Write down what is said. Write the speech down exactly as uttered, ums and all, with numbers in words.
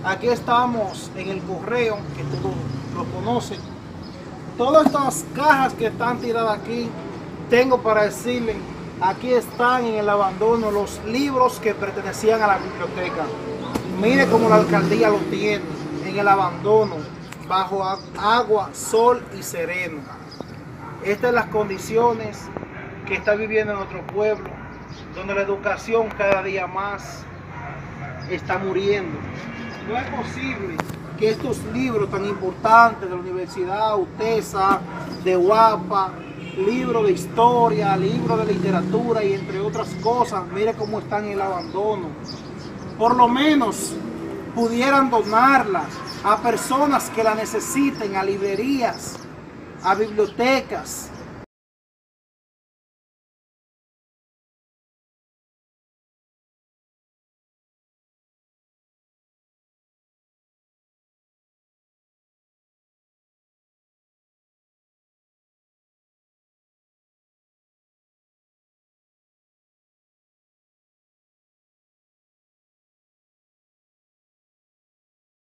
Aquí estamos en el correo, que todos lo conocen. Todas estas cajas que están tiradas aquí, tengo para decirles, aquí están en el abandono los libros que pertenecían a la biblioteca. Mire cómo la alcaldía lo tiene, en el abandono, bajo agua, sol y sereno. Estas son las condiciones que está viviendo nuestro pueblo, donde la educación cada día más está muriendo. No es posible que estos libros tan importantes de la Universidad UTESA, de UAPA, libros de historia, libros de literatura y entre otras cosas, mire cómo están en el abandono. Por lo menos pudieran donarlas a personas que la necesiten, a librerías, a bibliotecas,